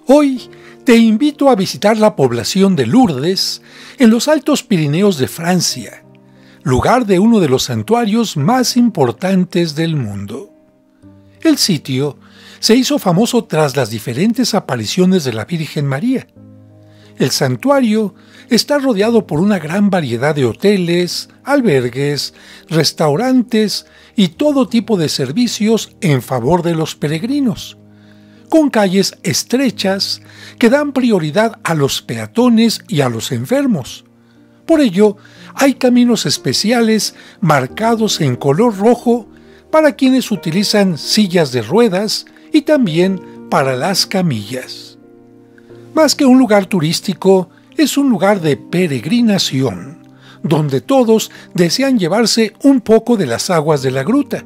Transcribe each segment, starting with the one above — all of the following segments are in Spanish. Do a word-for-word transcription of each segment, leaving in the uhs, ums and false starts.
Hoy te invito a visitar la población de Lourdes en los Altos Pirineos de Francia, lugar de uno de los santuarios más importantes del mundo. El sitio se hizo famoso tras las diferentes apariciones de la Virgen María. El santuario está rodeado por una gran variedad de hoteles, albergues, restaurantes y todo tipo de servicios en favor de los peregrinos, con calles estrechas que dan prioridad a los peatones y a los enfermos. Por ello, hay caminos especiales marcados en color rojo para quienes utilizan sillas de ruedas y también para las camillas. Más que un lugar turístico, es un lugar de peregrinación, donde todos desean llevarse un poco de las aguas de la gruta.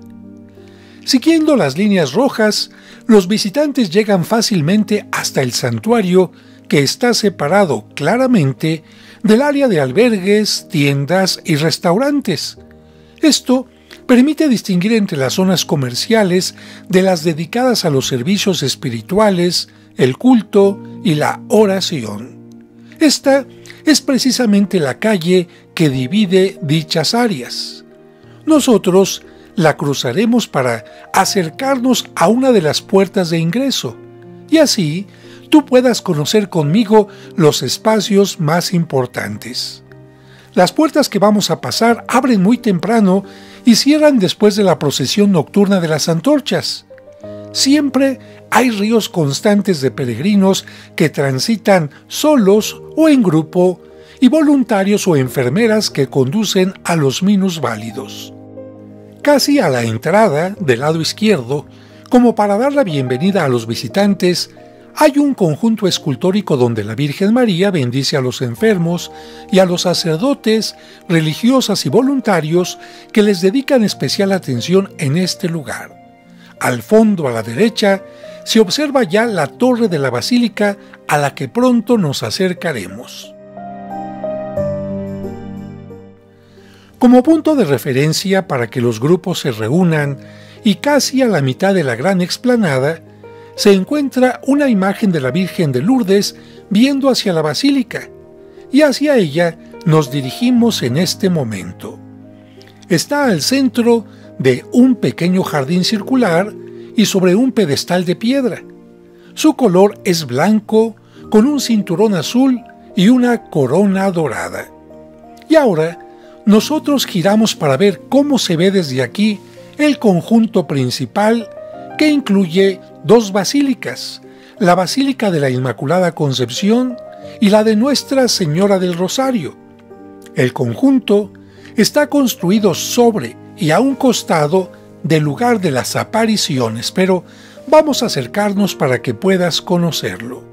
Siguiendo las líneas rojas, los visitantes llegan fácilmente hasta el santuario, que está separado claramente del área de albergues, tiendas y restaurantes. Esto permite distinguir entre las zonas comerciales de las dedicadas a los servicios espirituales, el culto y la oración. Esta es precisamente la calle que divide dichas áreas. Nosotros la cruzaremos para acercarnos a una de las puertas de ingreso, y así tú puedas conocer conmigo los espacios más importantes. Las puertas que vamos a pasar abren muy temprano y cierran después de la procesión nocturna de las antorchas. Siempre hay ríos constantes de peregrinos que transitan solos o en grupo, y voluntarios o enfermeras que conducen a los minusválidos. Casi a la entrada, del lado izquierdo, como para dar la bienvenida a los visitantes, hay un conjunto escultórico donde la Virgen María bendice a los enfermos y a los sacerdotes, religiosas y voluntarios que les dedican especial atención en este lugar. Al fondo, a la derecha, se observa ya la torre de la basílica a la que pronto nos acercaremos. Como punto de referencia para que los grupos se reúnan y casi a la mitad de la gran explanada, se encuentra una imagen de la Virgen de Lourdes viendo hacia la basílica, y hacia ella nos dirigimos en este momento. Está al centro de un pequeño jardín circular y sobre un pedestal de piedra. Su color es blanco, con un cinturón azul y una corona dorada. Y ahora, nosotros giramos para ver cómo se ve desde aquí el conjunto principal, que incluye dos basílicas, la Basílica de la Inmaculada Concepción y la de Nuestra Señora del Rosario. El conjunto está construido sobre y a un costado del lugar de las apariciones, pero vamos a acercarnos para que puedas conocerlo.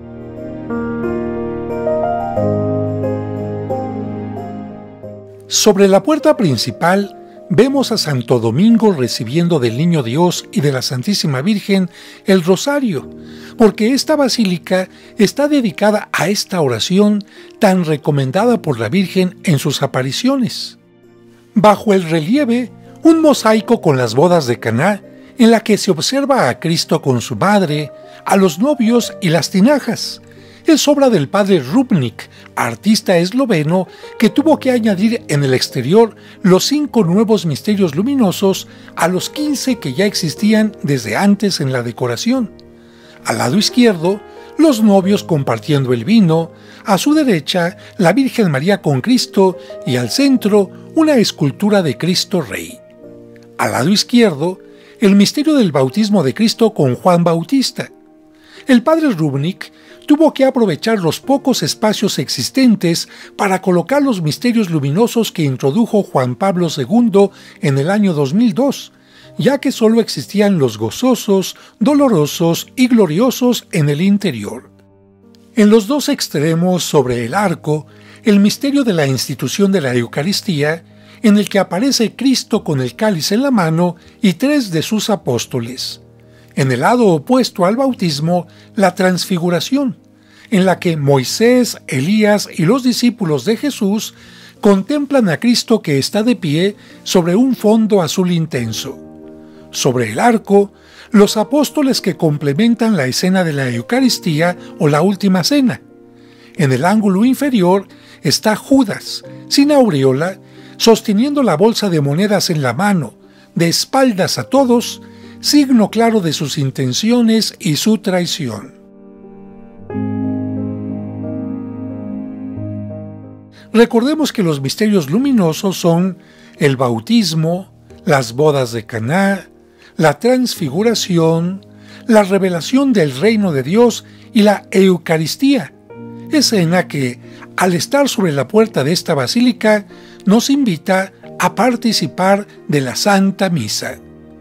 Sobre la puerta principal vemos a Santo Domingo recibiendo del Niño Dios y de la Santísima Virgen el rosario, porque esta basílica está dedicada a esta oración tan recomendada por la Virgen en sus apariciones. Bajo el relieve, un mosaico con las bodas de Caná, en la que se observa a Cristo con su madre, a los novios y las tinajas. Es obra del padre Rubnik, artista esloveno que tuvo que añadir en el exterior los cinco nuevos misterios luminosos a los quince que ya existían desde antes en la decoración. Al lado izquierdo, los novios compartiendo el vino, a su derecha, la Virgen María con Cristo y al centro, una escultura de Cristo Rey. Al lado izquierdo, el misterio del bautismo de Cristo con Juan Bautista. El padre Rubnik tuvo que aprovechar los pocos espacios existentes para colocar los misterios luminosos que introdujo Juan Pablo segundo en el año dos mil dos, ya que solo existían los gozosos, dolorosos y gloriosos en el interior. En los dos extremos, sobre el arco, el misterio de la institución de la Eucaristía, en el que aparece Cristo con el cáliz en la mano y tres de sus apóstoles. En el lado opuesto al bautismo, la transfiguración, en la que Moisés, Elías y los discípulos de Jesús contemplan a Cristo que está de pie sobre un fondo azul intenso. sobre el arco, los apóstoles que complementan la escena de la Eucaristía o la Última Cena. En el ángulo inferior está Judas, sin aureola, sosteniendo la bolsa de monedas en la mano, de espaldas a todos, signo claro de sus intenciones y su traición. Recordemos que los misterios luminosos son el bautismo, las bodas de Caná, la transfiguración, la revelación del reino de Dios y la Eucaristía, escena que, al estar sobre la puerta de esta basílica, nos invita a participar de la Santa Misa.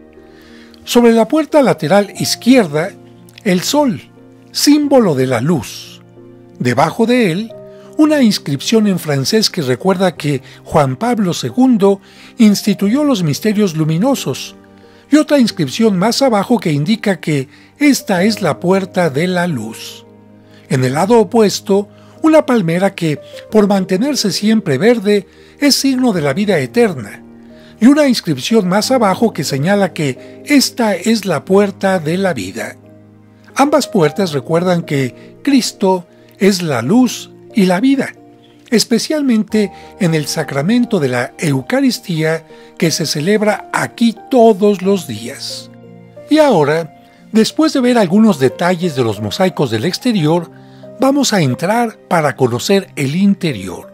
Sobre la puerta lateral izquierda, el sol, símbolo de la luz. Debajo de él, una inscripción en francés que recuerda que Juan Pablo segundo instituyó los misterios luminosos, y otra inscripción más abajo que indica que esta es la puerta de la luz. En el lado opuesto, una palmera que, por mantenerse siempre verde, es signo de la vida eterna, y una inscripción más abajo que señala que esta es la puerta de la vida. Ambas puertas recuerdan que Cristo es la luz y la vida, especialmente en el sacramento de la Eucaristía que se celebra aquí todos los días. Y ahora, después de ver algunos detalles de los mosaicos del exterior, vamos a entrar para conocer el interior.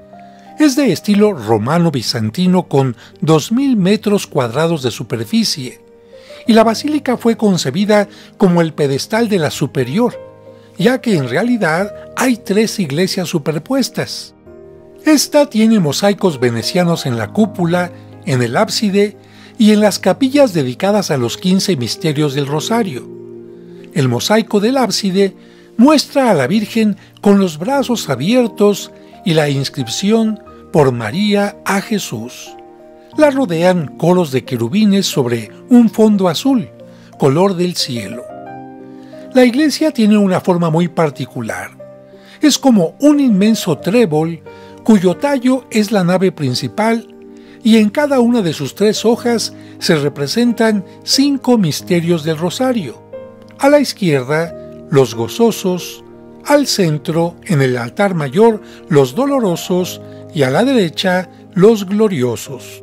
Es de estilo romano-bizantino con dos mil metros cuadrados de superficie, y la basílica fue concebida como el pedestal de la superior, ya que en realidad hay tres iglesias superpuestas. Esta tiene mosaicos venecianos en la cúpula, en el ábside y en las capillas dedicadas a los quince misterios del Rosario. El mosaico del ábside muestra a la Virgen con los brazos abiertos y la inscripción por María a Jesús. La rodean coros de querubines sobre un fondo azul, color del cielo. La iglesia tiene una forma muy particular. Es como un inmenso trébol cuyo tallo es la nave principal y en cada una de sus tres hojas se representan cinco misterios del Rosario. A la izquierda, los gozosos, al centro, en el altar mayor, los dolorosos y a la derecha, los gloriosos.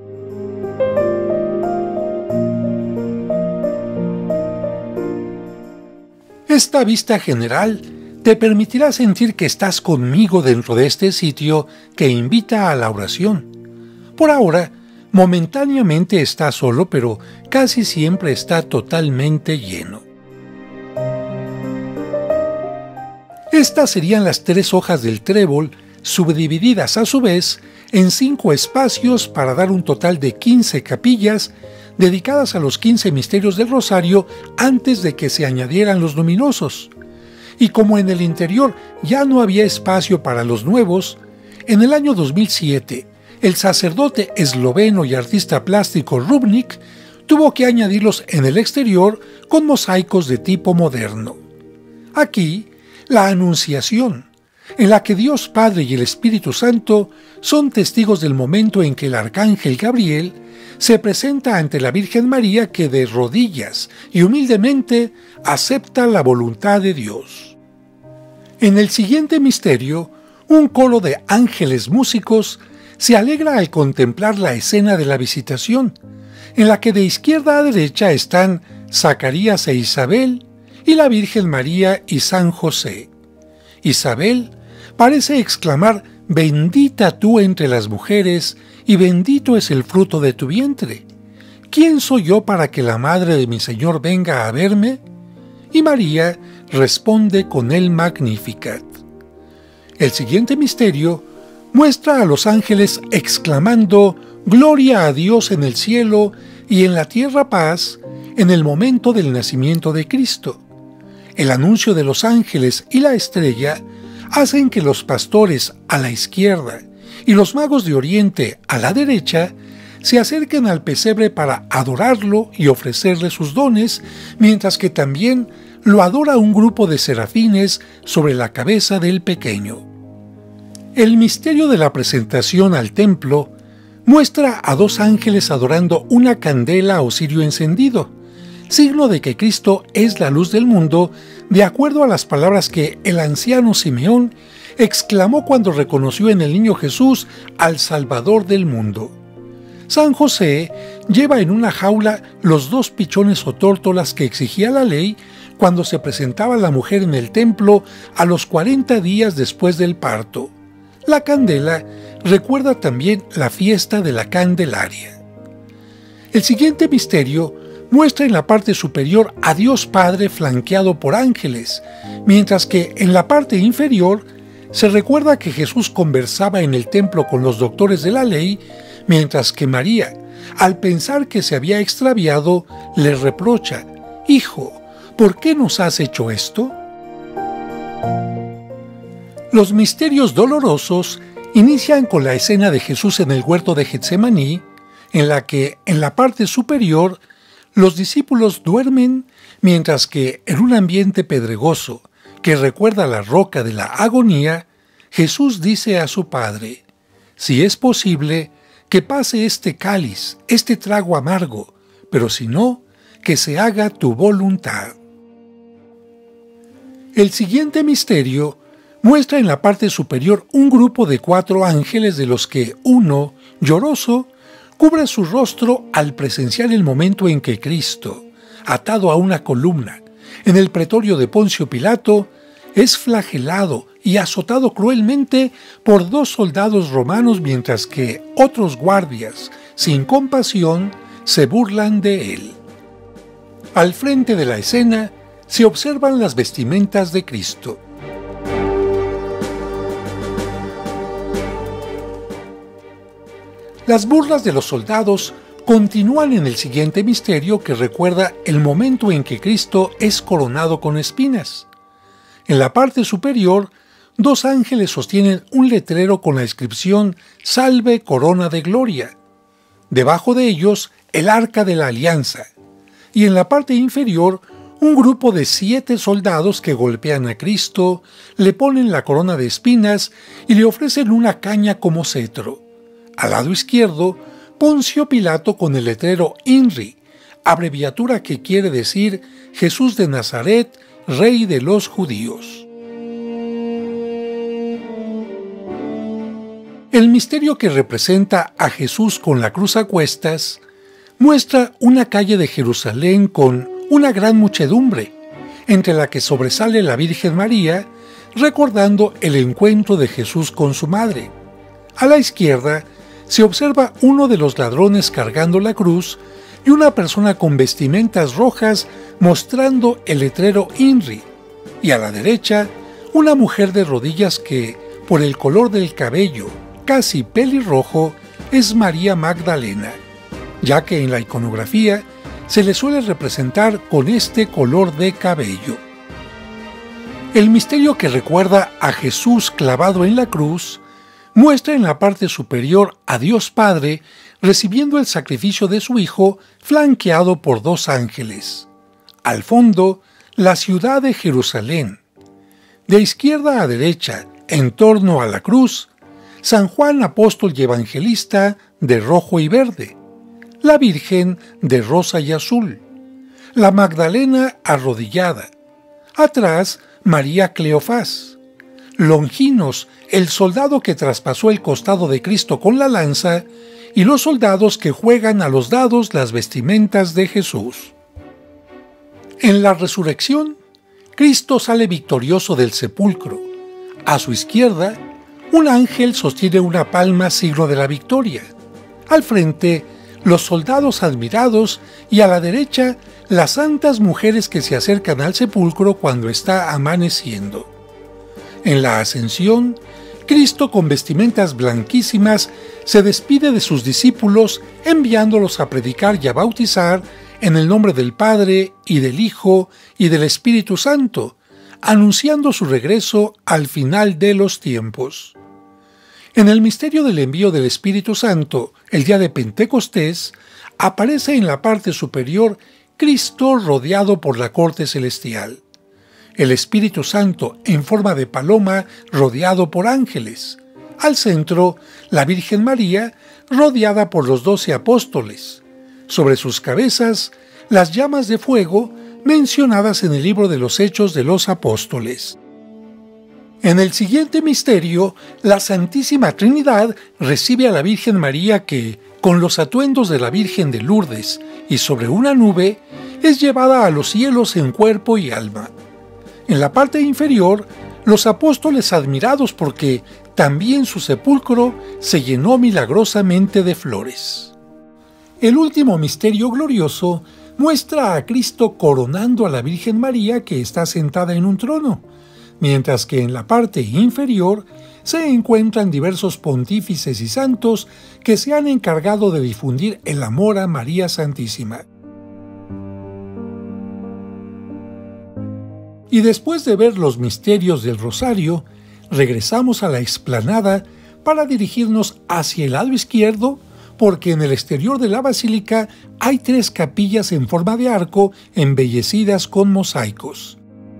Esta vista general te permitirá sentir que estás conmigo dentro de este sitio que invita a la oración. Por ahora, momentáneamente está solo, pero casi siempre está totalmente lleno. Estas serían las tres hojas del trébol, subdivididas a su vez en cinco espacios para dar un total de quince capillas dedicadas a los quince misterios del Rosario antes de que se añadieran los luminosos. Y como en el interior ya no había espacio para los nuevos, en el año dos mil siete, el sacerdote esloveno y artista plástico Rubnik tuvo que añadirlos en el exterior con mosaicos de tipo moderno. Aquí, la Anunciación, en la que Dios Padre y el Espíritu Santo son testigos del momento en que el arcángel Gabriel se presenta ante la Virgen María, que de rodillas y humildemente acepta la voluntad de Dios. En el siguiente misterio, un coro de ángeles músicos se alegra al contemplar la escena de la visitación, en la que de izquierda a derecha están Zacarías e Isabel y la Virgen María y San José. Isabel parece exclamar: «Bendita tú entre las mujeres, y bendito es el fruto de tu vientre. ¿Quién soy yo para que la madre de mi Señor venga a verme?». Y María responde con el Magnificat. El siguiente misterio muestra a los ángeles exclamando: «Gloria a Dios en el cielo y en la tierra paz», en el momento del nacimiento de Cristo. El anuncio de los ángeles y la estrella hacen que los pastores a la izquierda y los magos de Oriente a la derecha se acerquen al pesebre para adorarlo y ofrecerle sus dones, mientras que también lo adora un grupo de serafines sobre la cabeza del pequeño. El misterio de la presentación al templo muestra a dos ángeles adorando una candela o cirio encendido, signo de que Cristo es la luz del mundo, de acuerdo a las palabras que el anciano Simeón exclamó cuando reconoció en el niño Jesús al Salvador del mundo. San José lleva en una jaula los dos pichones o tórtolas que exigía la ley cuando se presentaba la mujer en el templo a los cuarenta días después del parto. La candela recuerda también la fiesta de la Candelaria. El siguiente misterio muestra en la parte superior a Dios Padre flanqueado por ángeles, mientras que en la parte inferior se recuerda que Jesús conversaba en el templo con los doctores de la ley, mientras que María, al pensar que se había extraviado, le reprocha: «Hijo, ¿por qué nos has hecho esto?». Los misterios dolorosos inician con la escena de Jesús en el huerto de Getsemaní, en la que, en la parte superior, los discípulos duermen, mientras que, en un ambiente pedregoso que recuerda la roca de la agonía, Jesús dice a su Padre: «Si es posible, que pase este cáliz, este trago amargo, pero si no, que se haga tu voluntad». El siguiente misterio muestra en la parte superior un grupo de cuatro ángeles, de los que uno, lloroso, cubre su rostro al presenciar el momento en que Cristo, atado a una columna en el pretorio de Poncio Pilato, es flagelado y azotado cruelmente por dos soldados romanos, mientras que otros guardias, sin compasión, se burlan de él. Al frente de la escena se observan las vestimentas de Cristo. Las burlas de los soldados continúan en el siguiente misterio, que recuerda el momento en que Cristo es coronado con espinas. En la parte superior, dos ángeles sostienen un letrero con la inscripción «Salve, corona de gloria». Debajo de ellos, el arca de la alianza. Y en la parte inferior, un grupo de siete soldados que golpean a Cristo, le ponen la corona de espinas y le ofrecen una caña como cetro. Al lado izquierdo, Poncio Pilato con el letrero INRI, abreviatura que quiere decir Jesús de Nazaret, Rey de los Judíos. El misterio que representa a Jesús con la cruz a cuestas muestra una calle de Jerusalén con una gran muchedumbre, entre la que sobresale la Virgen María, recordando el encuentro de Jesús con su madre. A la izquierda se observa uno de los ladrones cargando la cruz y una persona con vestimentas rojas mostrando el letrero INRI, y a la derecha una mujer de rodillas que, por el color del cabello, casi pelirrojo, es María Magdalena, ya que en la iconografía se le suele representar con este color de cabello. El misterio que recuerda a Jesús clavado en la cruz muestra en la parte superior a Dios Padre recibiendo el sacrificio de su Hijo, flanqueado por dos ángeles. Al fondo, la ciudad de Jerusalén. De izquierda a derecha, en torno a la cruz, San Juan apóstol y evangelista de rojo y verde, la Virgen de rosa y azul, la Magdalena arrodillada, atrás María Cleofás, Longinos, el soldado que traspasó el costado de Cristo con la lanza, y los soldados que juegan a los dados las vestimentas de Jesús. En la resurrección, Cristo sale victorioso del sepulcro. A su izquierda, un ángel sostiene una palma, signo de la victoria. Al frente, los soldados admirados, y a la derecha, las santas mujeres que se acercan al sepulcro cuando está amaneciendo. En la ascensión, Cristo, con vestimentas blanquísimas, se despide de sus discípulos, enviándolos a predicar y a bautizar en el nombre del Padre, y del Hijo, y del Espíritu Santo, anunciando su regreso al final de los tiempos. En el misterio del envío del Espíritu Santo, el día de Pentecostés, aparece en la parte superior Cristo rodeado por la corte celestial. El Espíritu Santo en forma de paloma rodeado por ángeles. Al centro, la Virgen María rodeada por los doce apóstoles. Sobre sus cabezas, las llamas de fuego mencionadas en el libro de los Hechos de los Apóstoles. En el siguiente misterio, la Santísima Trinidad recibe a la Virgen María que, con los atuendos de la Virgen de Lourdes y sobre una nube, es llevada a los cielos en cuerpo y alma. En la parte inferior, los apóstoles admirados porque también su sepulcro se llenó milagrosamente de flores. El último misterio glorioso muestra a Cristo coronando a la Virgen María que está sentada en un trono, mientras que en la parte inferior se encuentran diversos pontífices y santos que se han encargado de difundir el amor a María Santísima. Y después de ver los misterios del Rosario, regresamos a la explanada para dirigirnos hacia el lado izquierdo, porque en el exterior de la basílica hay tres capillas en forma de arco embellecidas con mosaicos.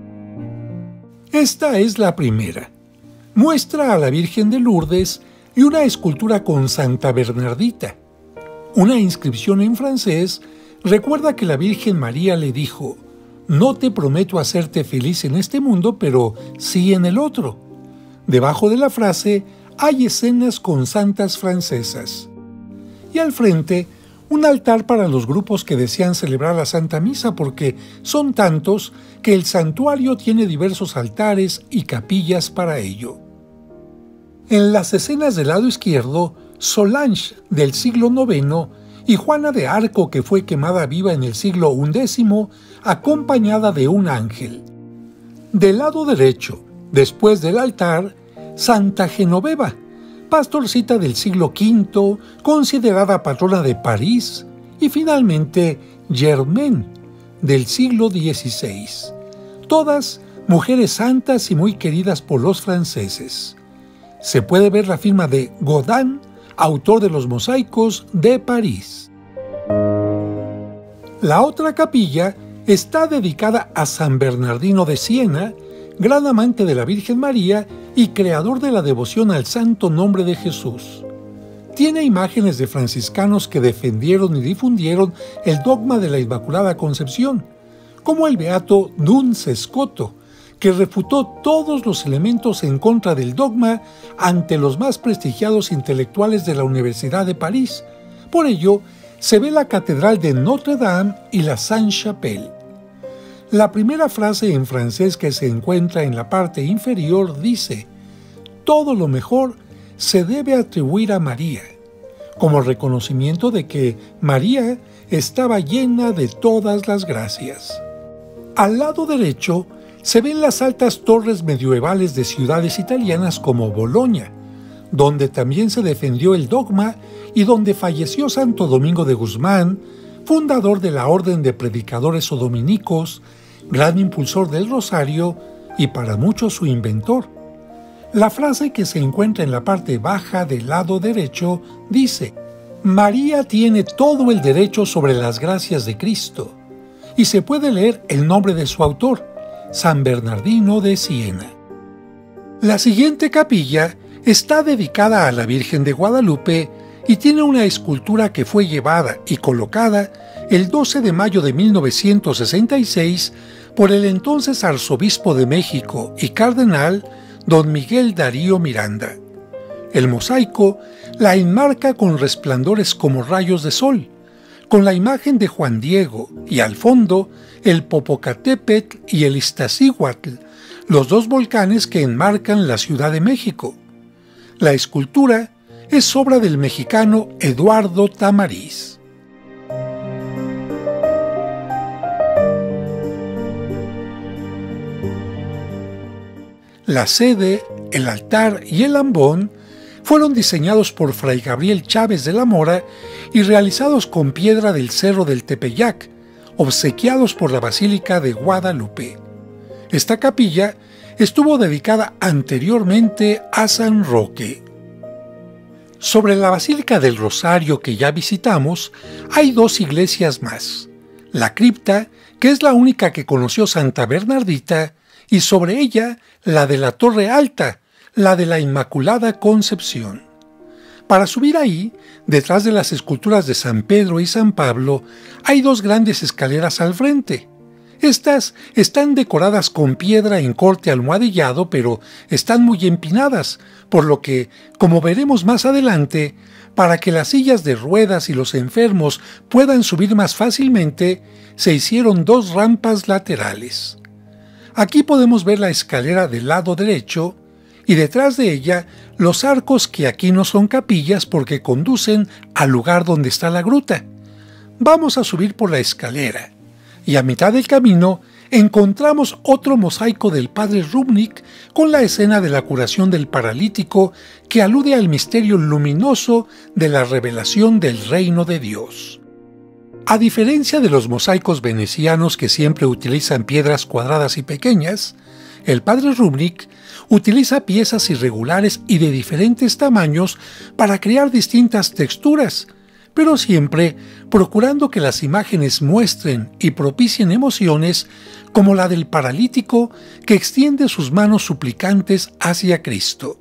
Esta es la primera. Muestra a la Virgen de Lourdes y una escultura con Santa Bernardita. Una inscripción en francés recuerda que la Virgen María le dijo: «No te prometo hacerte feliz en este mundo, pero sí en el otro». Debajo de la frase hay escenas con santas francesas. Y al frente, un altar para los grupos que desean celebrar la Santa Misa, porque son tantos que el santuario tiene diversos altares y capillas para ello. En las escenas del lado izquierdo, Solange del siglo noveno y Juana de Arco, que fue quemada viva en el siglo undécimo, acompañada de un ángel. Del lado derecho, después del altar, Santa Genoveva, pastorcita del siglo quinto, considerada patrona de París, y finalmente Germaine, del siglo dieciséis. Todas mujeres santas y muy queridas por los franceses. Se puede ver la firma de Godin, autor de los mosaicos de París. La otra capilla está dedicada a San Bernardino de Siena, gran amante de la Virgen María y creador de la devoción al santo nombre de Jesús. Tiene imágenes de franciscanos que defendieron y difundieron el dogma de la Inmaculada Concepción, como el beato Duns Scoto, que refutó todos los elementos en contra del dogma ante los más prestigiados intelectuales de la Universidad de París. Por ello, se ve la Catedral de Notre Dame y la Sainte-Chapelle. La primera frase en francés que se encuentra en la parte inferior dice: «Todo lo mejor se debe atribuir a María», como reconocimiento de que María estaba llena de todas las gracias. Al lado derecho se ven las altas torres medievales de ciudades italianas como Bolonia, donde también se defendió el dogma y donde falleció Santo Domingo de Guzmán, fundador de la Orden de Predicadores o Dominicos, gran impulsor del Rosario y para muchos su inventor. La frase que se encuentra en la parte baja del lado derecho dice: «María tiene todo el derecho sobre las gracias de Cristo», y se puede leer el nombre de su autor, San Bernardino de Siena. La siguiente capilla está dedicada a la Virgen de Guadalupe y tiene una escultura que fue llevada y colocada el doce de mayo de mil novecientos sesenta y seis por el entonces arzobispo de México y cardenal don Miguel Darío Miranda. El mosaico la enmarca con resplandores como rayos de sol, con la imagen de Juan Diego y al fondo el Popocatépetl y el Iztaccíhuatl, los dos volcanes que enmarcan la Ciudad de México. La escultura es obra del mexicano Eduardo Tamariz. La sede, el altar y el ambón fueron diseñados por Fray Gabriel Chávez de la Mora y realizados con piedra del Cerro del Tepeyac, obsequiados por la Basílica de Guadalupe. Esta capilla estuvo dedicada anteriormente a San Roque. Sobre la Basílica del Rosario que ya visitamos, hay dos iglesias más. La cripta, que es la única que conoció Santa Bernardita, y sobre ella la de la Torre Alta, la de la Inmaculada Concepción. Para subir ahí, detrás de las esculturas de San Pedro y San Pablo, hay dos grandes escaleras al frente. Estas están decoradas con piedra en corte almohadillado, pero están muy empinadas, por lo que, como veremos más adelante, para que las sillas de ruedas y los enfermos puedan subir más fácilmente, se hicieron dos rampas laterales. Aquí podemos ver la escalera del lado derecho y detrás de ella los arcos que aquí no son capillas porque conducen al lugar donde está la gruta. Vamos a subir por la escalera y a mitad del camino encontramos otro mosaico del padre Rubnik con la escena de la curación del paralítico que alude al misterio luminoso de la revelación del reino de Dios. A diferencia de los mosaicos venecianos que siempre utilizan piedras cuadradas y pequeñas, el padre Rubnik utiliza piezas irregulares y de diferentes tamaños para crear distintas texturas, pero siempre procurando que las imágenes muestren y propicien emociones como la del paralítico que extiende sus manos suplicantes hacia Cristo.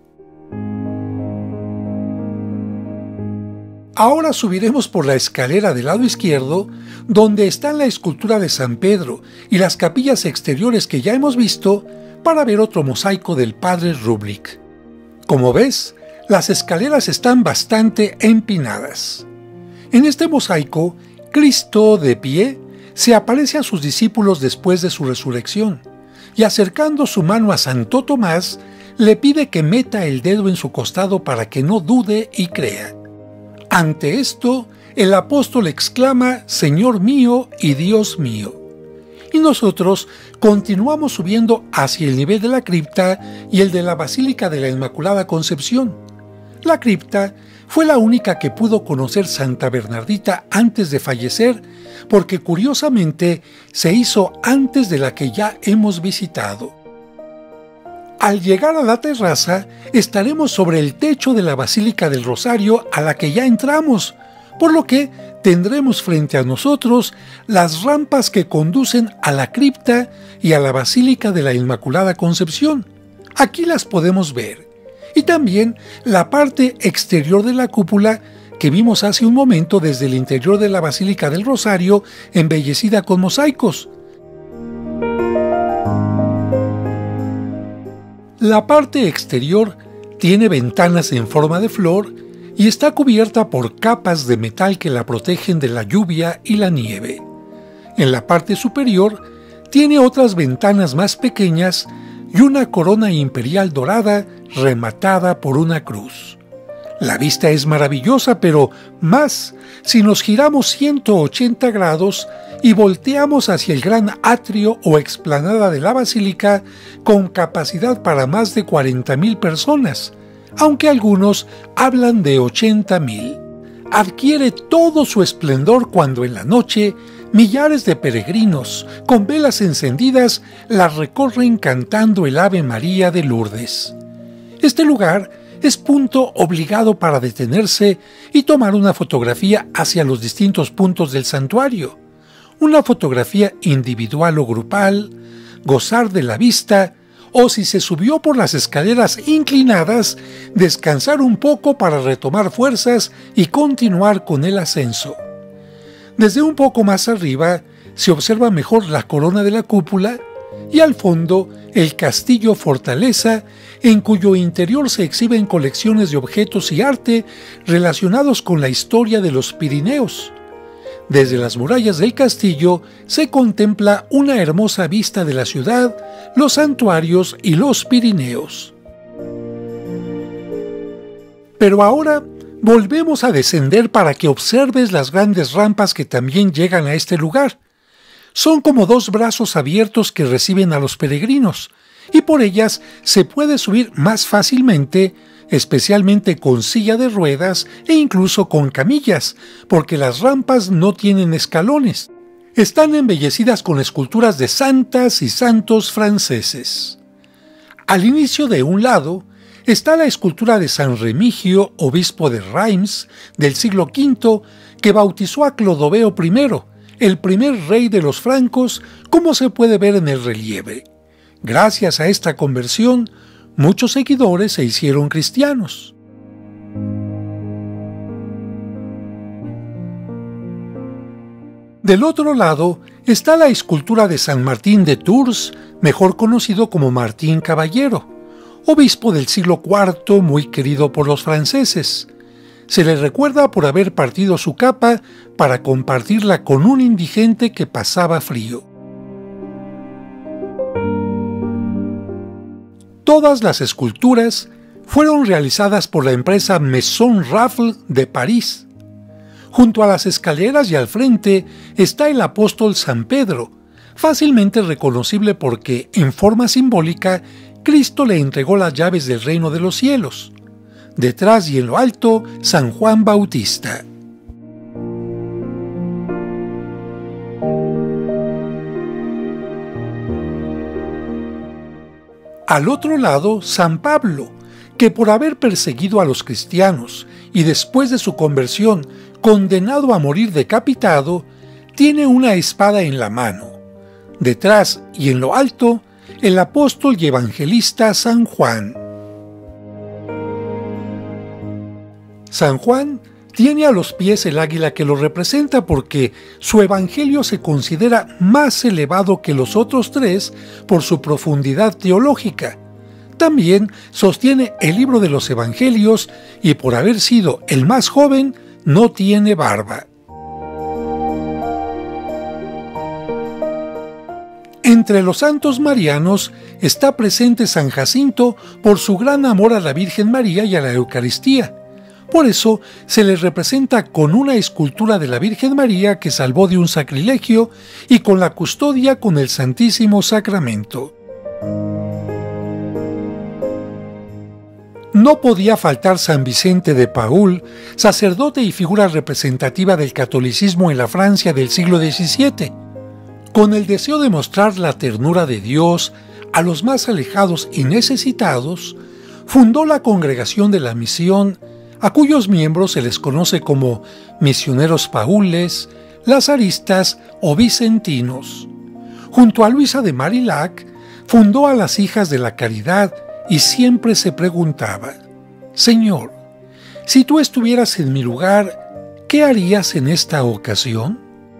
Ahora subiremos por la escalera del lado izquierdo, donde están la escultura de San Pedro y las capillas exteriores que ya hemos visto, para ver otro mosaico del padre Rubnik. Como ves, las escaleras están bastante empinadas. En este mosaico, Cristo, de pie, se aparece a sus discípulos después de su resurrección, y acercando su mano a Santo Tomás, le pide que meta el dedo en su costado para que no dude y crea. Ante esto, el apóstol exclama: «Señor mío y Dios mío». Y nosotros continuamos subiendo hacia el nivel de la cripta y el de la Basílica de la Inmaculada Concepción. La cripta fue la única que pudo conocer Santa Bernardita antes de fallecer, porque curiosamente se hizo antes de la que ya hemos visitado. Al llegar a la terraza, estaremos sobre el techo de la Basílica del Rosario a la que ya entramos, por lo que tendremos frente a nosotros las rampas que conducen a la cripta y a la Basílica de la Inmaculada Concepción. Aquí las podemos ver. Y también la parte exterior de la cúpula que vimos hace un momento desde el interior de la Basílica del Rosario, embellecida con mosaicos. La parte exterior tiene ventanas en forma de flor y está cubierta por capas de metal que la protegen de la lluvia y la nieve. En la parte superior tiene otras ventanas más pequeñas y una corona imperial dorada rematada por una cruz. La vista es maravillosa, pero más si nos giramos ciento ochenta grados y volteamos hacia el gran atrio o explanada de la basílica con capacidad para más de cuarenta mil personas, aunque algunos hablan de ochenta mil. Adquiere todo su esplendor cuando en la noche millares de peregrinos con velas encendidas la recorren cantando el Ave María de Lourdes. Este lugar es punto obligado para detenerse y tomar una fotografía hacia los distintos puntos del santuario. Una fotografía individual o grupal, gozar de la vista, o si se subió por las escaleras inclinadas, descansar un poco para retomar fuerzas y continuar con el ascenso. Desde un poco más arriba se observa mejor la corona de la cúpula y al fondo el castillo fortaleza, en cuyo interior se exhiben colecciones de objetos y arte relacionados con la historia de los Pirineos. Desde las murallas del castillo se contempla una hermosa vista de la ciudad, los santuarios y los Pirineos. Pero ahora volvemos a descender para que observes las grandes rampas que también llegan a este lugar. Son como dos brazos abiertos que reciben a los peregrinos, y por ellas se puede subir más fácilmente, especialmente con silla de ruedas e incluso con camillas, porque las rampas no tienen escalones. Están embellecidas con esculturas de santas y santos franceses. Al inicio de un lado está la escultura de San Remigio, obispo de Reims, del siglo quinto, que bautizó a Clodoveo primero, el primer rey de los francos, como se puede ver en el relieve. Gracias a esta conversión, muchos seguidores se hicieron cristianos. Del otro lado está la escultura de San Martín de Tours, mejor conocido como Martín Caballero, obispo del siglo cuarto muy querido por los franceses. Se le recuerda por haber partido su capa para compartirla con un indigente que pasaba frío. Todas las esculturas fueron realizadas por la empresa Maison Raffles de París. Junto a las escaleras y al frente está el apóstol San Pedro, fácilmente reconocible porque, en forma simbólica, Cristo le entregó las llaves del reino de los cielos. Detrás y en lo alto, San Juan Bautista. Al otro lado, San Pablo, que por haber perseguido a los cristianos y después de su conversión condenado a morir decapitado, tiene una espada en la mano. Detrás y en lo alto, el apóstol y evangelista San Juan. San Juan tiene a los pies el águila que lo representa porque su evangelio se considera más elevado que los otros tres por su profundidad teológica. También sostiene el libro de los evangelios y por haber sido el más joven, no tiene barba. Entre los santos marianos está presente San Jacinto por su gran amor a la Virgen María y a la Eucaristía. Por eso se le representa con una escultura de la Virgen María que salvó de un sacrilegio y con la custodia con el Santísimo Sacramento. No podía faltar San Vicente de Paúl, sacerdote y figura representativa del catolicismo en la Francia del siglo diecisiete. Con el deseo de mostrar la ternura de Dios a los más alejados y necesitados, fundó la Congregación de la Misión, a cuyos miembros se les conoce como misioneros paules, lazaristas o vicentinos. Junto a Luisa de Marillac, fundó a las Hijas de la Caridad y siempre se preguntaba: Señor, si tú estuvieras en mi lugar, ¿qué harías en esta ocasión?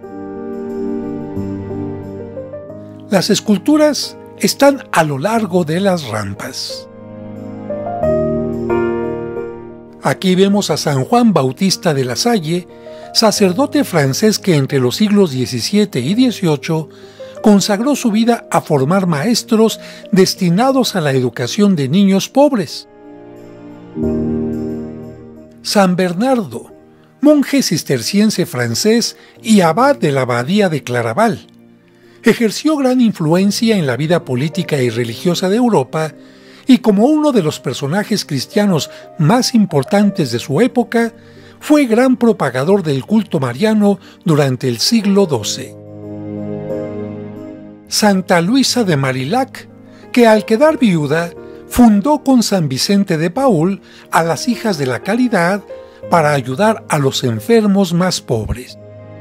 Las esculturas están a lo largo de las rampas. Aquí vemos a San Juan Bautista de la Salle, sacerdote francés que entre los siglos diecisiete y dieciocho consagró su vida a formar maestros destinados a la educación de niños pobres. San Bernardo, monje cisterciense francés y abad de la abadía de Claraval, ejerció gran influencia en la vida política y religiosa de Europa y como uno de los personajes cristianos más importantes de su época, fue gran propagador del culto mariano durante el siglo doce. Santa Luisa de Marillac, que al quedar viuda, fundó con San Vicente de Paúl a las Hijas de la Caridad para ayudar a los enfermos más pobres.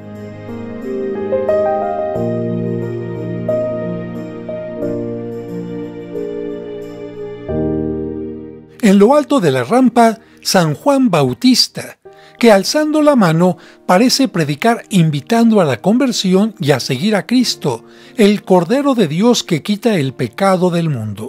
En lo alto de la rampa, San Juan Bautista, que alzando la mano parece predicar invitando a la conversión y a seguir a Cristo, el Cordero de Dios que quita el pecado del mundo.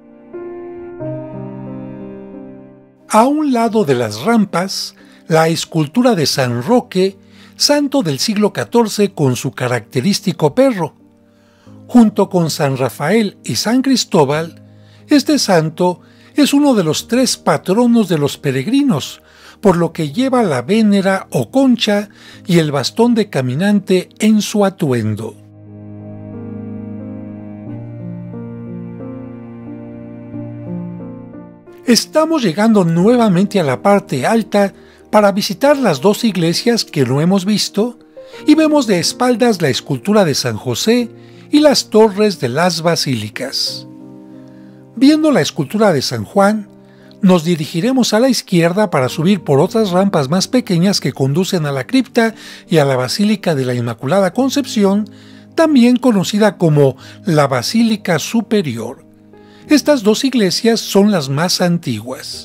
A un lado de las rampas, la escultura de San Roque, santo del siglo catorce con su característico perro. Junto con San Rafael y San Cristóbal, este santo es uno de los tres patronos de los peregrinos, por lo que lleva la vénera o concha y el bastón de caminante en su atuendo. Estamos llegando nuevamente a la parte alta para visitar las dos iglesias que no hemos visto y vemos de espaldas la escultura de San José y las torres de las basílicas. Viendo la escultura de San Juan, nos dirigiremos a la izquierda para subir por otras rampas más pequeñas que conducen a la cripta y a la Basílica de la Inmaculada Concepción, también conocida como la Basílica Superior. Estas dos iglesias son las más antiguas.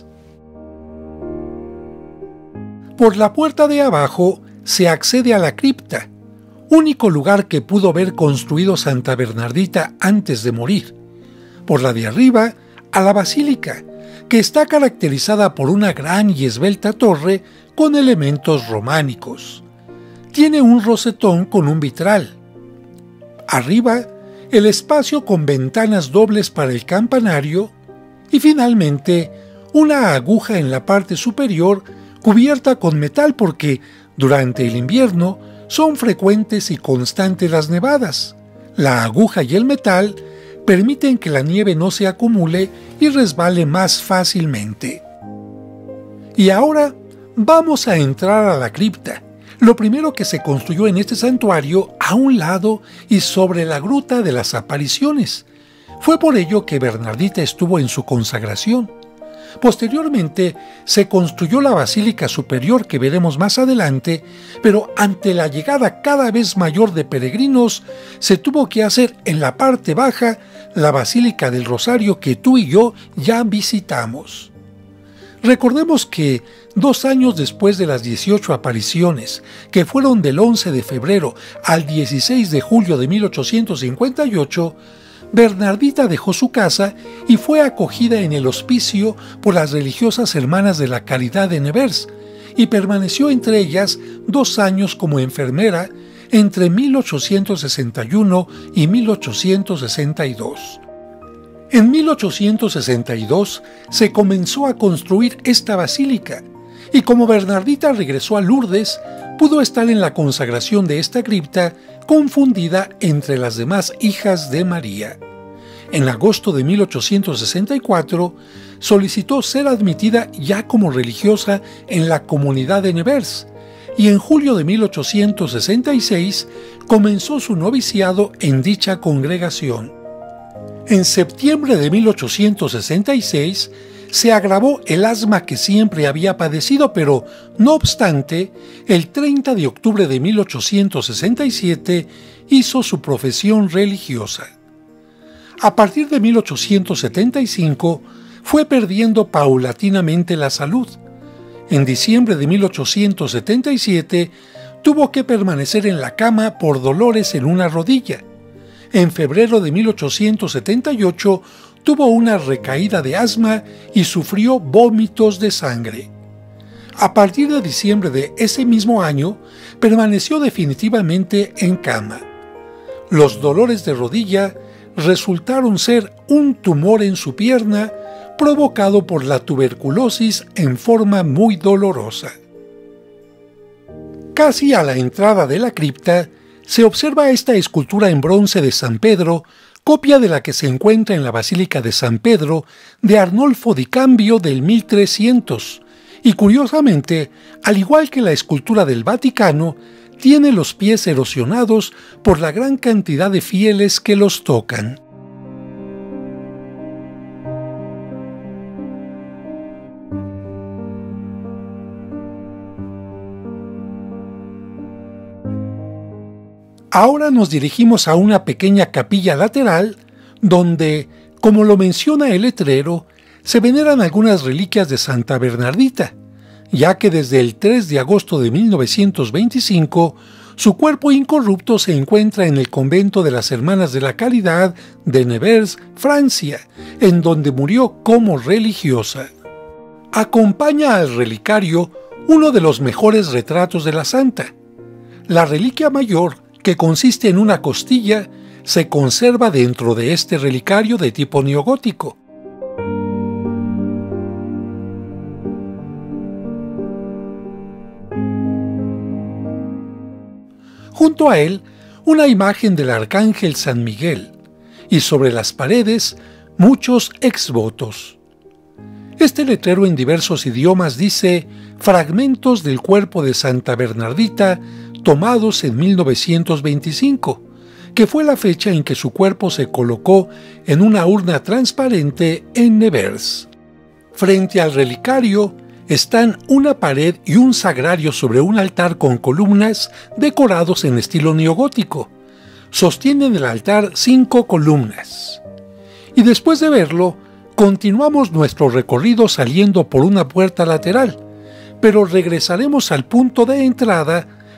Por la puerta de abajo se accede a la cripta, único lugar que pudo ver construido Santa Bernardita antes de morir. Por la de arriba, a la basílica, que está caracterizada por una gran y esbelta torre con elementos románicos. Tiene un rosetón con un vitral. Arriba, el espacio con ventanas dobles para el campanario y finalmente una aguja en la parte superior cubierta con metal porque durante el invierno son frecuentes y constantes las nevadas. La aguja y el metal permiten que la nieve no se acumule y resbale más fácilmente. Y ahora vamos a entrar a la cripta. Lo primero que se construyó en este santuario a un lado y sobre la gruta de las apariciones. Fue por ello que Bernardita estuvo en su consagración. Posteriormente se construyó la basílica superior que veremos más adelante, pero ante la llegada cada vez mayor de peregrinos, se tuvo que hacer en la parte baja la Basílica del Rosario que tú y yo ya visitamos. Recordemos que dos años después de las dieciocho apariciones, que fueron del once de febrero al dieciséis de julio de mil ochocientos cincuenta y ocho, Bernardita dejó su casa y fue acogida en el hospicio por las religiosas Hermanas de la Caridad de Nevers y permaneció entre ellas dos años como enfermera entre mil ochocientos sesenta y uno y mil ochocientos sesenta y dos. En mil ochocientos sesenta y dos se comenzó a construir esta basílica y como Bernardita regresó a Lourdes, pudo estar en la consagración de esta cripta confundida entre las demás hijas de María. En agosto de mil ochocientos sesenta y cuatro solicitó ser admitida ya como religiosa en la comunidad de Nevers y en julio de mil ochocientos sesenta y seis comenzó su noviciado en dicha congregación. En septiembre de mil ochocientos sesenta y seis se agravó el asma que siempre había padecido, pero, no obstante, el treinta de octubre de mil ochocientos sesenta y siete hizo su profesión religiosa. A partir de mil ochocientos setenta y cinco fue perdiendo paulatinamente la salud. En diciembre de mil ochocientos setenta y siete tuvo que permanecer en la cama por dolores en una rodilla. En febrero de mil ochocientos setenta y ocho tuvo una recaída de asma y sufrió vómitos de sangre. A partir de diciembre de ese mismo año, permaneció definitivamente en cama. Los dolores de rodilla resultaron ser un tumor en su pierna provocado por la tuberculosis en forma muy dolorosa. Casi a la entrada de la cripta se observa esta escultura en bronce de San Pedro, copia de la que se encuentra en la Basílica de San Pedro de Arnolfo di Cambio del mil trescientos, y curiosamente, al igual que la escultura del Vaticano, tiene los pies erosionados por la gran cantidad de fieles que los tocan. Ahora nos dirigimos a una pequeña capilla lateral donde, como lo menciona el letrero, se veneran algunas reliquias de Santa Bernardita, ya que desde el tres de agosto de mil novecientos veinticinco su cuerpo incorrupto se encuentra en el convento de las Hermanas de la Caridad de Nevers, Francia, en donde murió como religiosa. Acompaña al relicario uno de los mejores retratos de la santa. La reliquia mayor, que consiste en una costilla, se conserva dentro de este relicario de tipo neogótico. Junto a él, una imagen del arcángel San Miguel, y sobre las paredes, muchos exvotos. Este letrero en diversos idiomas dice «Fragmentos del cuerpo de Santa Bernardita tomados en mil novecientos veinticinco», que fue la fecha en que su cuerpo se colocó en una urna transparente en Nevers. Frente al relicario están una pared y un sagrario sobre un altar con columnas decorados en estilo neogótico. Sostienen el altar cinco columnas. Y después de verlo, continuamos nuestro recorrido saliendo por una puerta lateral, pero regresaremos al punto de entrada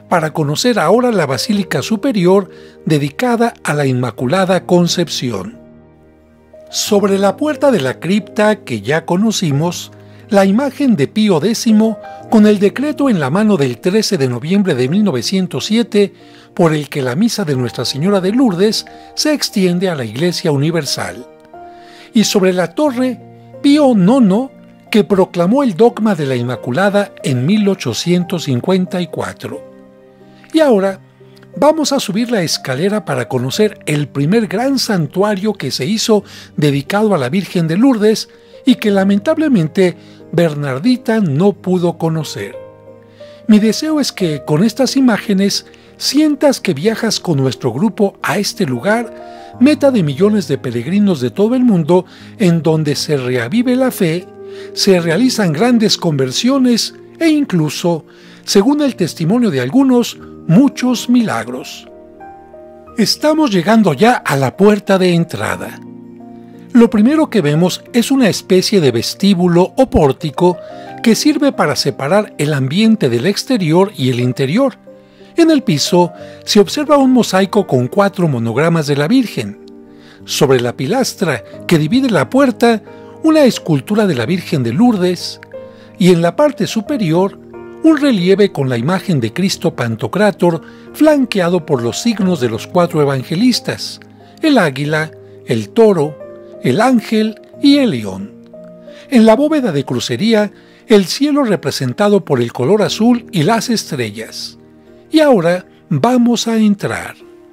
para conocer ahora la Basílica Superior dedicada a la Inmaculada Concepción. Sobre la puerta de la cripta que ya conocimos, la imagen de Pío X, con el decreto en la mano del trece de noviembre de mil novecientos siete, por el que la misa de Nuestra Señora de Lourdes se extiende a la Iglesia Universal. Y sobre la torre, Pío noveno, que proclamó el dogma de la Inmaculada en mil ochocientos cincuenta y cuatro. Y ahora vamos a subir la escalera para conocer el primer gran santuario que se hizo dedicado a la Virgen de Lourdes y que lamentablemente Bernardita no pudo conocer. Mi deseo es que con estas imágenes sientas que viajas con nuestro grupo a este lugar, meta de millones de peregrinos de todo el mundo, en donde se reavive la fe, se realizan grandes conversiones e incluso, según el testimonio de algunos, muchos milagros. Estamos llegando ya a la puerta de entrada. Lo primero que vemos es una especie de vestíbulo o pórtico que sirve para separar el ambiente del exterior y el interior. En el piso se observa un mosaico con cuatro monogramas de la Virgen. Sobre la pilastra que divide la puerta, una escultura de la Virgen de Lourdes, y en la parte superior, un relieve con la imagen de Cristo Pantocrátor flanqueado por los signos de los cuatro evangelistas, el águila, el toro, el ángel y el león. En la bóveda de crucería, el cielo representado por el color azul y las estrellas. Y ahora vamos a entrar.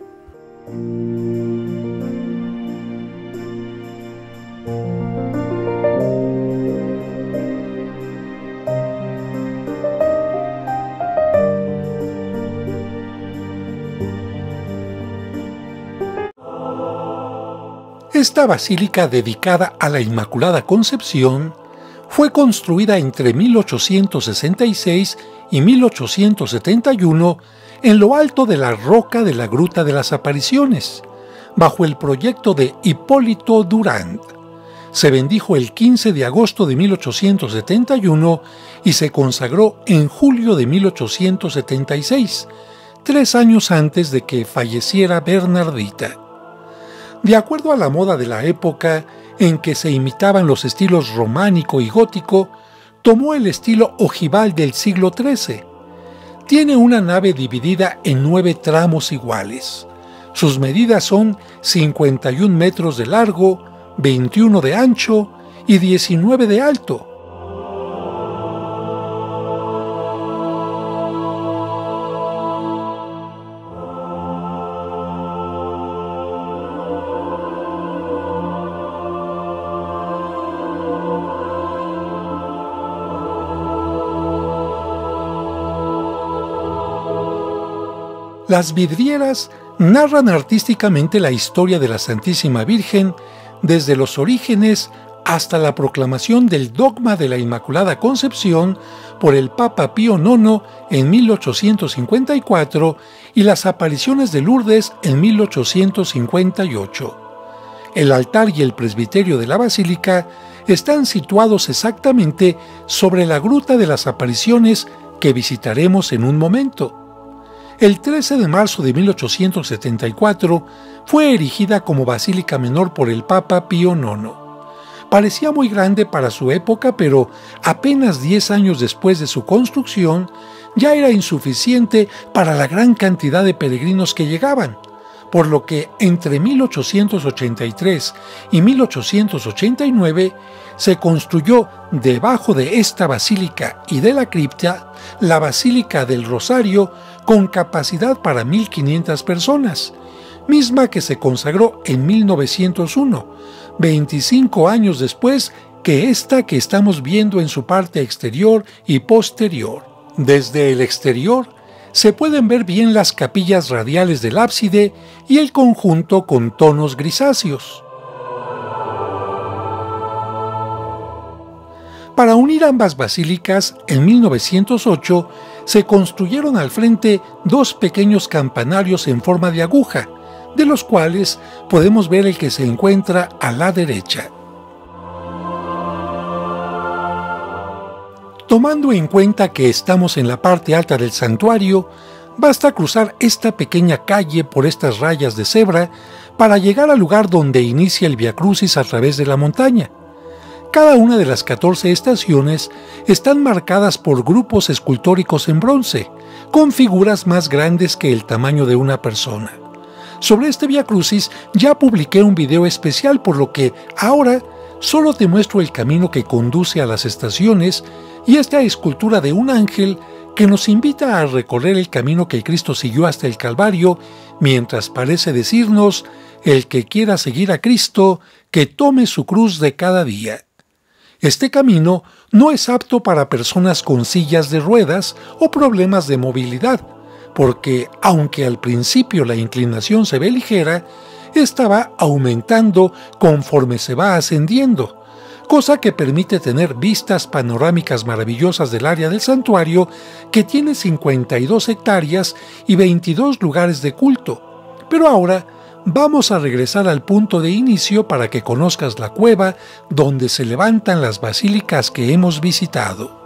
Esta basílica dedicada a la Inmaculada Concepción fue construida entre mil ochocientos sesenta y seis y mil ochocientos setenta y uno en lo alto de la roca de la Gruta de las Apariciones, bajo el proyecto de Hipólito Durand. Se bendijo el quince de agosto de mil ochocientos setenta y uno y se consagró en julio de mil ochocientos setenta y seis, tres años antes de que falleciera Bernardita. De acuerdo a la moda de la época en que se imitaban los estilos románico y gótico, tomó el estilo ojival del siglo trece. Tiene una nave dividida en nueve tramos iguales. Sus medidas son cincuenta y un metros de largo, veintiuno de ancho y diecinueve de alto. Las vidrieras narran artísticamente la historia de la Santísima Virgen desde los orígenes hasta la proclamación del dogma de la Inmaculada Concepción por el Papa Pío noveno en mil ochocientos cincuenta y cuatro y las apariciones de Lourdes en mil ochocientos cincuenta y ocho. El altar y el presbiterio de la basílica están situados exactamente sobre la Gruta de las Apariciones que visitaremos en un momento. El trece de marzo de mil ochocientos setenta y cuatro fue erigida como basílica menor por el Papa Pío noveno. Parecía muy grande para su época, pero apenas diez años después de su construcción ya era insuficiente para la gran cantidad de peregrinos que llegaban, por lo que entre mil ochocientos ochenta y tres y mil ochocientos ochenta y nueve se construyó debajo de esta basílica y de la cripta la Basílica del Rosario con capacidad para mil quinientas personas, misma que se consagró en mil novecientos uno, veinticinco años después que esta que estamos viendo en su parte exterior y posterior. Desde el exterior se pueden ver bien las capillas radiales del ábside y el conjunto con tonos grisáceos. Para unir ambas basílicas, en mil novecientos ocho se construyeron al frente dos pequeños campanarios en forma de aguja, de los cuales podemos ver el que se encuentra a la derecha. Tomando en cuenta que estamos en la parte alta del santuario, Basta cruzar esta pequeña calle por estas rayas de cebra para llegar al lugar donde inicia el viacrucis a través de la montaña. Cada una de las catorce estaciones están marcadas por grupos escultóricos en bronce, con figuras más grandes que el tamaño de una persona. Sobre este viacrucis ya publiqué un video especial, por lo que ahora solo te muestro el camino que conduce a las estaciones y esta escultura de un ángel que nos invita a recorrer el camino que Cristo siguió hasta el Calvario, mientras parece decirnos: el que quiera seguir a Cristo, que tome su cruz de cada día. Este camino no es apto para personas con sillas de ruedas o problemas de movilidad, porque aunque al principio la inclinación se ve ligera, esta va aumentando conforme se va ascendiendo, cosa que permite tener vistas panorámicas maravillosas del área del santuario, que tiene cincuenta y dos hectáreas y veintidós lugares de culto. Pero ahora vamos a regresar al punto de inicio para que conozcas la cueva donde se levantan las basílicas que hemos visitado.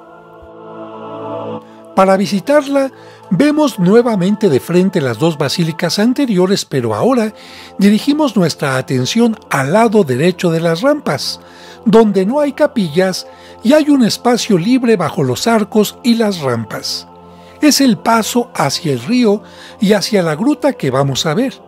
Para visitarla, vemos nuevamente de frente las dos basílicas anteriores, pero ahora dirigimos nuestra atención al lado derecho de las rampas, donde no hay capillas y hay un espacio libre bajo los arcos y las rampas. Es el paso hacia el río y hacia la gruta que vamos a ver.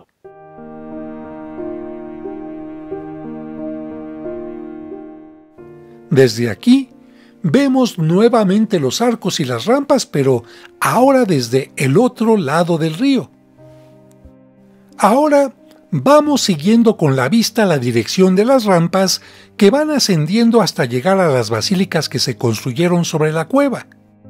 Desde aquí vemos nuevamente los arcos y las rampas, pero ahora desde el otro lado del río. Ahora vamos siguiendo con la vista la dirección de las rampas que van ascendiendo hasta llegar a las basílicas que se construyeron sobre la cueva.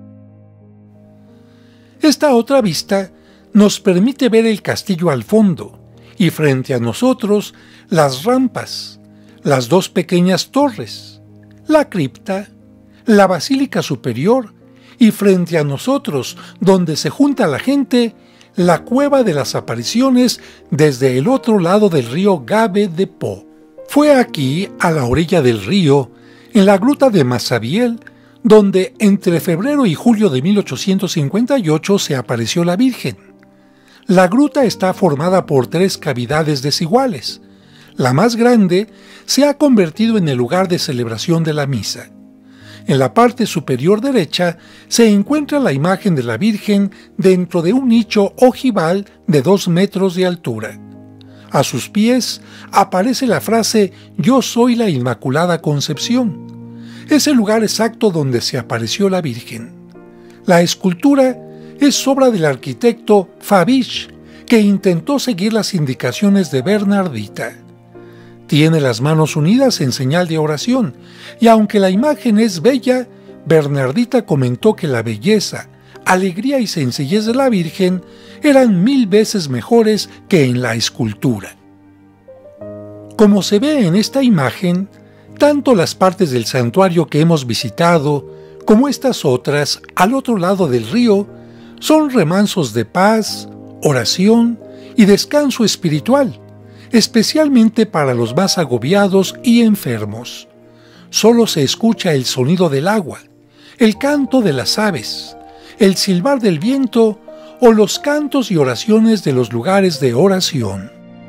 Esta otra vista nos permite ver el castillo al fondo y frente a nosotros las rampas, las dos pequeñas torres, la cripta, la basílica superior y frente a nosotros, donde se junta la gente, la cueva de las apariciones desde el otro lado del río Gabe de Po. Fue aquí, a la orilla del río, en la gruta de Massabielle, donde entre febrero y julio de mil ochocientos cincuenta y ocho se apareció la Virgen. La gruta está formada por tres cavidades desiguales. La más grande se ha convertido en el lugar de celebración de la misa. En la parte superior derecha se encuentra la imagen de la Virgen dentro de un nicho ojival de dos metros de altura. A sus pies aparece la frase «Yo soy la Inmaculada Concepción». Es el lugar exacto donde se apareció la Virgen. La escultura es obra del arquitecto Fabisch, que intentó seguir las indicaciones de Bernardita. Tiene las manos unidas en señal de oración, y aunque la imagen es bella, Bernardita comentó que la belleza, alegría y sencillez de la Virgen eran mil veces mejores que en la escultura. Como se ve en esta imagen, tanto las partes del santuario que hemos visitado, como estas otras al otro lado del río, son remansos de paz, oración y descanso espiritual, especialmente para los más agobiados y enfermos. Solo se escucha el sonido del agua, el canto de las aves, el silbar del viento o los cantos y oraciones de los lugares de oración.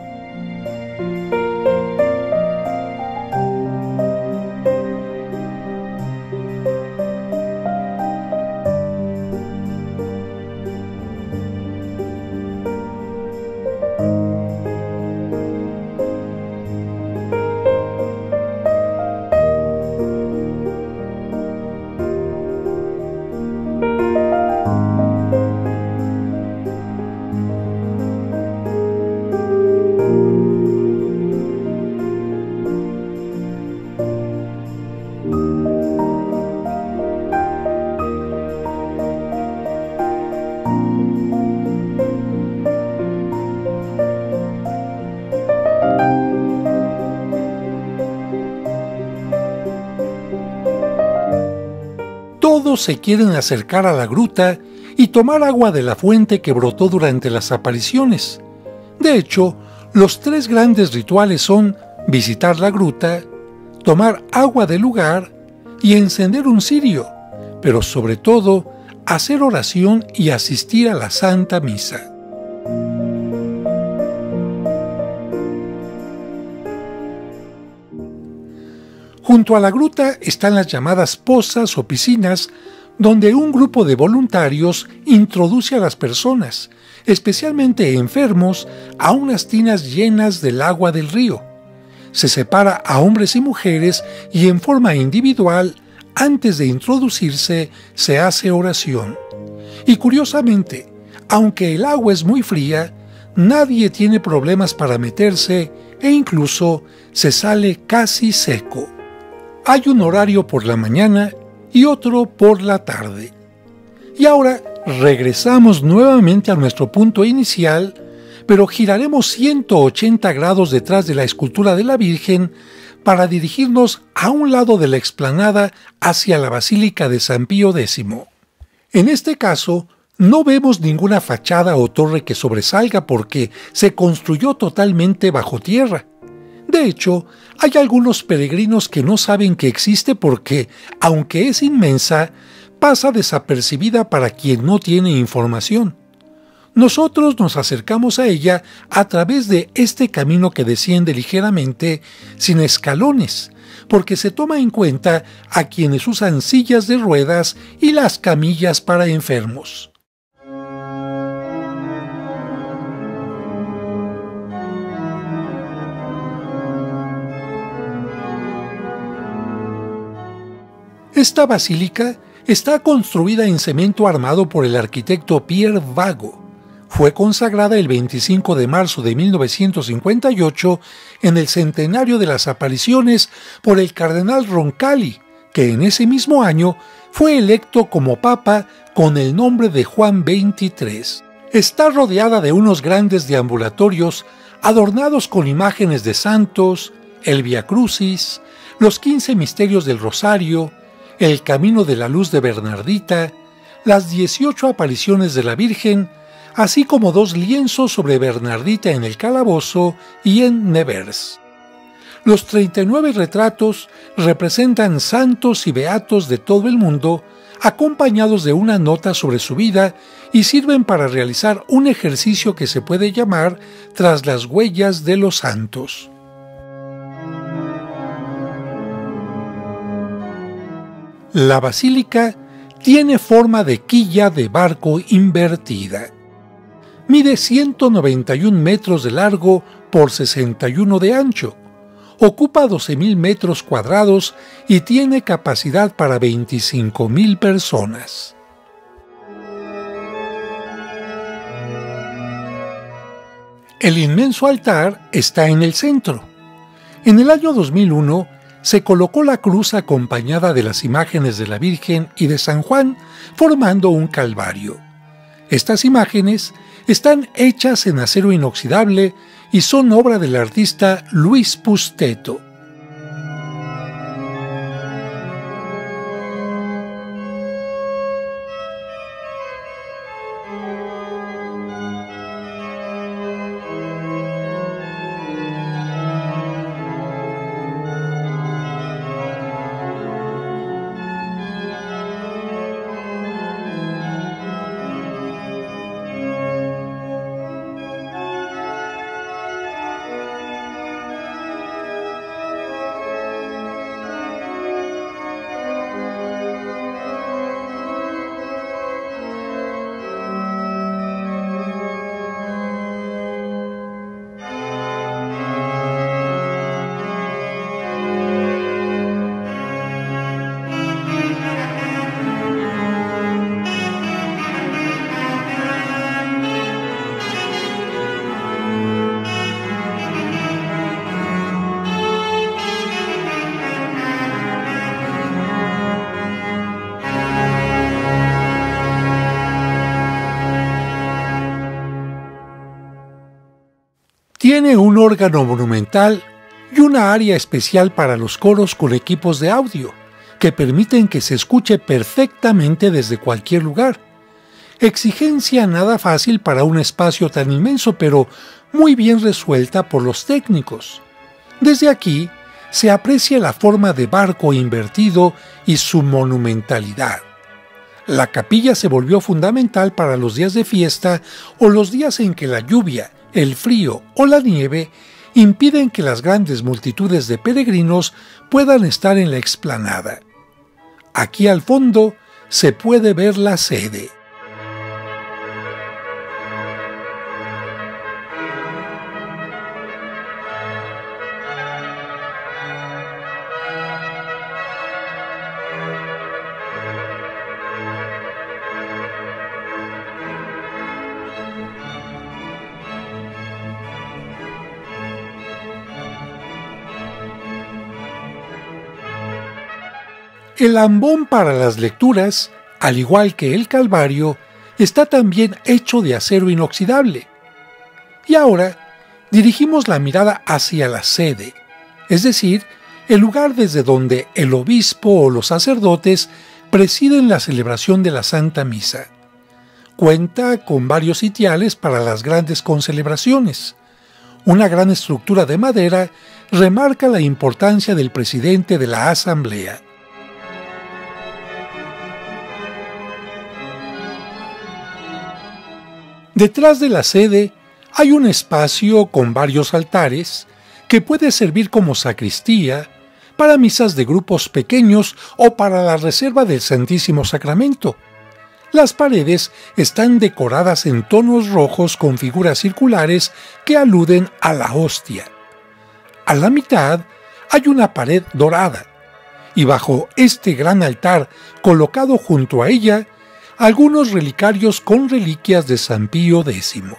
Todos se quieren acercar a la gruta y tomar agua de la fuente que brotó durante las apariciones. De hecho, los tres grandes rituales son visitar la gruta, tomar agua del lugar y encender un cirio, pero sobre todo hacer oración y asistir a la Santa Misa. Junto a la gruta están las llamadas pozas o piscinas, donde un grupo de voluntarios introduce a las personas, especialmente enfermos, a unas tinas llenas del agua del río. Se separa a hombres y mujeres y en forma individual, antes de introducirse, se hace oración. Y curiosamente, aunque el agua es muy fría, nadie tiene problemas para meterse e incluso se sale casi seco. Hay un horario por la mañana y otro por la tarde. Y ahora regresamos nuevamente a nuestro punto inicial, pero giraremos ciento ochenta grados detrás de la escultura de la Virgen para dirigirnos a un lado de la explanada hacia la Basílica de San Pío X. En este caso, no vemos ninguna fachada o torre que sobresalga porque se construyó totalmente bajo tierra. De hecho, hay algunos peregrinos que no saben que existe porque, aunque es inmensa, pasa desapercibida para quien no tiene información. Nosotros nos acercamos a ella a través de este camino que desciende ligeramente, sin escalones, porque se toma en cuenta a quienes usan sillas de ruedas y las camillas para enfermos. Esta basílica está construida en cemento armado por el arquitecto Pierre Vago. Fue consagrada el veinticinco de marzo de mil novecientos cincuenta y ocho en el centenario de las apariciones por el cardenal Roncalli, que en ese mismo año fue electo como papa con el nombre de Juan veintitrés. Está rodeada de unos grandes deambulatorios adornados con imágenes de santos, el Via Crucis, los quince misterios del Rosario, el Camino de la Luz de Bernardita, las dieciocho apariciones de la Virgen, así como dos lienzos sobre Bernardita en el calabozo y en Nevers. Los treinta y nueve retratos representan santos y beatos de todo el mundo, acompañados de una nota sobre su vida y sirven para realizar un ejercicio que se puede llamar Tras las huellas de los santos. La basílica tiene forma de quilla de barco invertida. Mide ciento noventa y un metros de largo por sesenta y uno de ancho. Ocupa doce mil metros cuadrados y tiene capacidad para veinticinco mil personas. El inmenso altar está en el centro. En el año dos mil uno, se colocó la cruz acompañada de las imágenes de la Virgen y de San Juan, formando un calvario. Estas imágenes están hechas en acero inoxidable y son obra del artista Luis Pusteto. Tiene un órgano monumental y una área especial para los coros con equipos de audio, que permiten que se escuche perfectamente desde cualquier lugar. Exigencia nada fácil para un espacio tan inmenso, pero muy bien resuelta por los técnicos. Desde aquí se aprecia la forma de barco invertido y su monumentalidad. La capilla se volvió fundamental para los días de fiesta o los días en que la lluvia, el frío o la nieve impiden que las grandes multitudes de peregrinos puedan estar en la explanada. Aquí al fondo se puede ver la sede. El ambón para las lecturas, al igual que el Calvario, está también hecho de acero inoxidable. Y ahora dirigimos la mirada hacia la sede, es decir, el lugar desde donde el obispo o los sacerdotes presiden la celebración de la Santa Misa. Cuenta con varios sitiales para las grandes concelebraciones. Una gran estructura de madera remarca la importancia del presidente de la asamblea. Detrás de la sede hay un espacio con varios altares que puede servir como sacristía, para misas de grupos pequeños o para la reserva del Santísimo Sacramento. Las paredes están decoradas en tonos rojos con figuras circulares que aluden a la hostia. A la mitad hay una pared dorada, y bajo este gran altar colocado junto a ella, algunos relicarios con reliquias de San Pío décimo.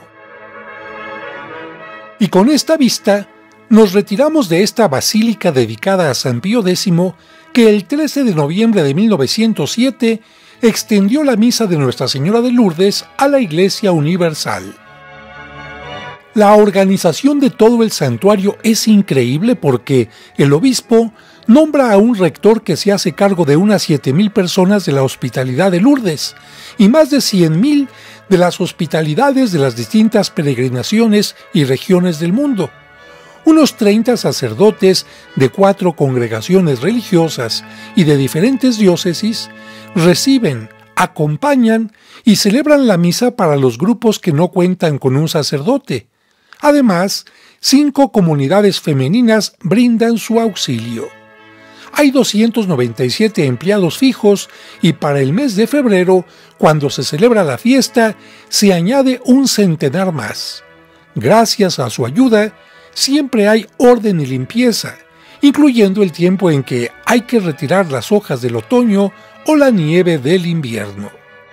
Y con esta vista, nos retiramos de esta basílica dedicada a San Pío décimo, que el trece de noviembre de mil novecientos siete extendió la misa de Nuestra Señora de Lourdes a la Iglesia Universal. La organización de todo el santuario es increíble porque el obispo nombra a un rector que se hace cargo de unas siete mil personas de la hospitalidad de Lourdes y más de cien mil de las hospitalidades de las distintas peregrinaciones y regiones del mundo. Unos treinta sacerdotes de cuatro congregaciones religiosas y de diferentes diócesis reciben, acompañan y celebran la misa para los grupos que no cuentan con un sacerdote. Además, cinco comunidades femeninas brindan su auxilio. Hay doscientos noventa y siete empleados fijos y para el mes de febrero, cuando se celebra la fiesta, se añade un centenar más. Gracias a su ayuda, siempre hay orden y limpieza, incluyendo el tiempo en que hay que retirar las hojas del otoño o la nieve del invierno.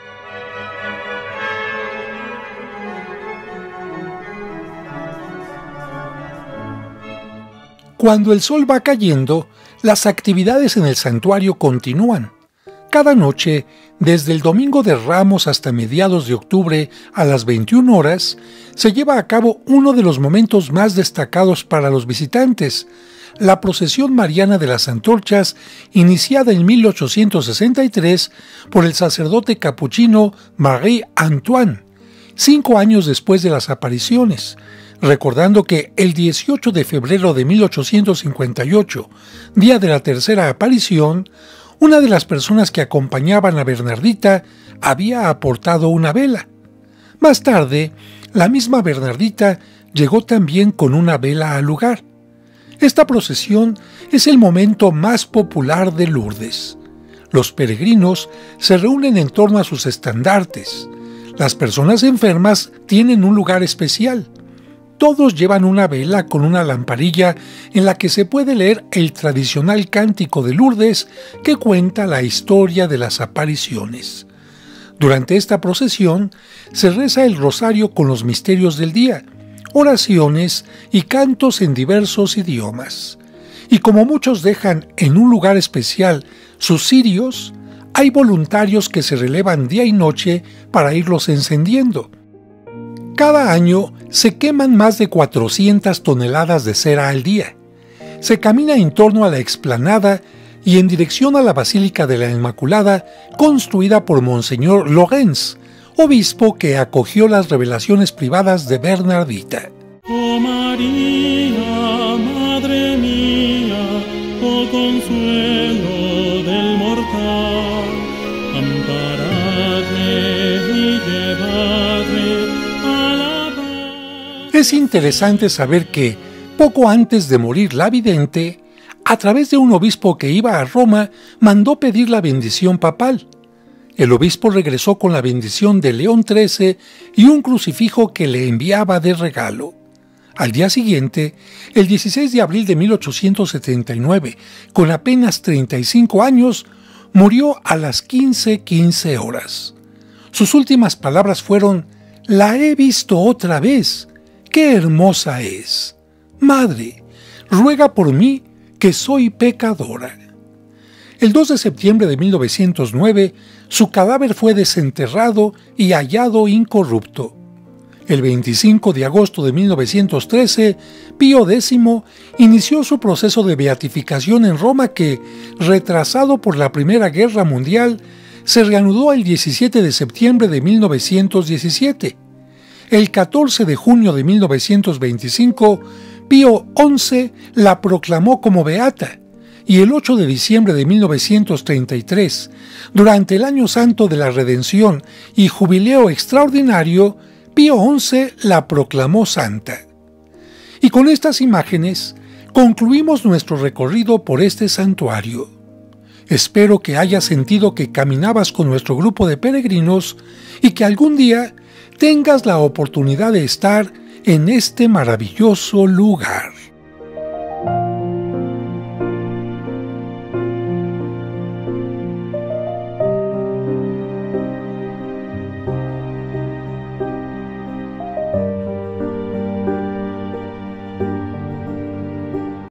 Cuando el sol va cayendo, las actividades en el santuario continúan. Cada noche, desde el Domingo de Ramos hasta mediados de octubre a las veintiuna horas, se lleva a cabo uno de los momentos más destacados para los visitantes, la procesión mariana de las antorchas, iniciada en mil ochocientos sesenta y tres por el sacerdote capuchino Marie Antoine, cinco años después de las apariciones, recordando que el dieciocho de febrero de mil ochocientos cincuenta y ocho, día de la tercera aparición, una de las personas que acompañaban a Bernardita había aportado una vela. Más tarde, la misma Bernardita llegó también con una vela al lugar. Esta procesión es el momento más popular de Lourdes. Los peregrinos se reúnen en torno a sus estandartes. Las personas enfermas tienen un lugar especial. Todos llevan una vela con una lamparilla en la que se puede leer el tradicional cántico de Lourdes que cuenta la historia de las apariciones. Durante esta procesión se reza el rosario con los misterios del día, oraciones y cantos en diversos idiomas. Y como muchos dejan en un lugar especial sus cirios, hay voluntarios que se relevan día y noche para irlos encendiendo. Cada año se queman más de cuatrocientas toneladas de cera al día. Se camina en torno a la explanada y en dirección a la Basílica de la Inmaculada, construida por Monseñor Lorenz, obispo que acogió las revelaciones privadas de Bernardita. Oh María, Madre mía, oh consuelo del mortal, ampara Padre, alabado. Es interesante saber que, poco antes de morir la vidente, a través de un obispo que iba a Roma, mandó pedir la bendición papal. El obispo regresó con la bendición de León trece y un crucifijo que le enviaba de regalo. Al día siguiente, el dieciséis de abril de mil ochocientos setenta y nueve, con apenas treinta y cinco años, murió a las quince quince horas. Sus últimas palabras fueron: «La he visto otra vez. ¡Qué hermosa es! Madre, ruega por mí, que soy pecadora». El dos de septiembre de mil novecientos nueve, su cadáver fue desenterrado y hallado incorrupto. El veinticinco de agosto de mil novecientos trece, Pío décimo inició su proceso de beatificación en Roma que, retrasado por la Primera Guerra Mundial, se reanudó el diecisiete de septiembre de mil novecientos diecisiete. El catorce de junio de mil novecientos veinticinco, Pío once la proclamó como beata, y el ocho de diciembre de mil novecientos treinta y tres, durante el Año Santo de la Redención y Jubileo Extraordinario, Pío once la proclamó santa. Y con estas imágenes concluimos nuestro recorrido por este santuario. Espero que hayas sentido que caminabas con nuestro grupo de peregrinos y que algún día tengas la oportunidad de estar en este maravilloso lugar.